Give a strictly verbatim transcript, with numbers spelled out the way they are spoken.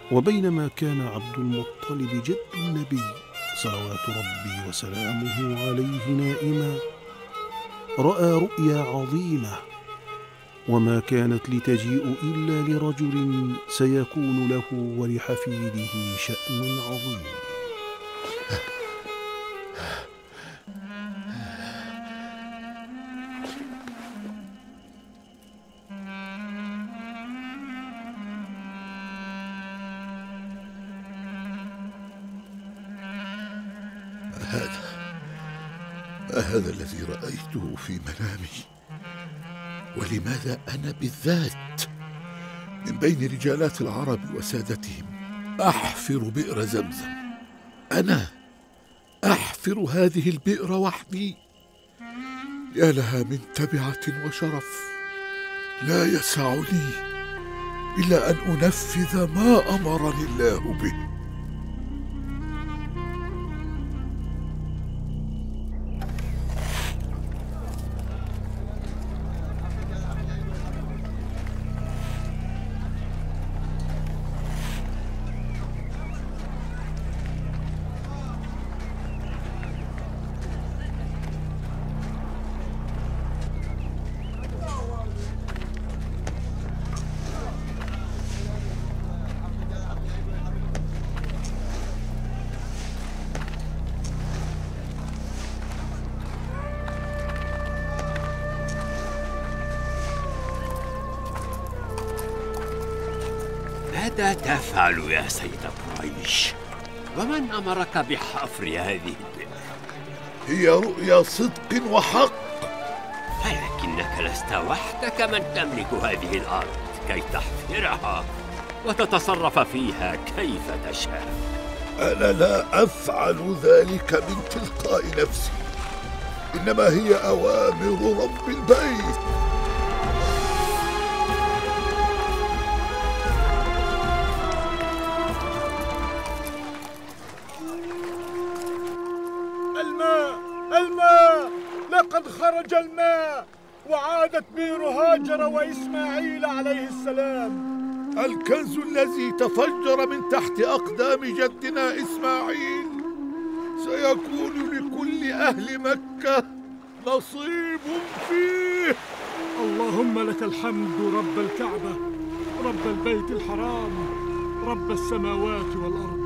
وبينما كان عبد المطلب جد النبي صلوات ربي وسلامه عليه نائما، رأى رؤيا عظيمة، وما كانت لتجيء إلا لرجل سيكون له ولحفيده شأن عظيم. هذا ما هذا الذي رأيته في منامي؟ ولماذا أنا بالذات من بين رجالات العرب وسادتهم أحفر بئر زمزم؟ أنا أحفر هذه البئر وحدي؟ يا لها من تبعة وشرف، لا يسعني إلا أن أنفذ ما أمرني الله به. ماذا تفعل يا سيد قريش؟ ومن أمرك بحفر هذه البئر؟ هي رؤيا صدق وحق. ولكنك لست وحدك من تملك هذه الأرض كي تحفرها وتتصرف فيها كيف تشاء. أنا لا أفعل ذلك من تلقاء نفسي، إنما هي أوامر رب البيت. الماء الماء لقد خرج الماء، وعادت بئر هاجر وإسماعيل عليه السلام. الكنز الذي تفجر من تحت أقدام جدنا إسماعيل سيكون لكل أهل مكة نصيب فيه. اللهم لك الحمد رب الكعبة، رب البيت الحرام، رب السماوات والأرض.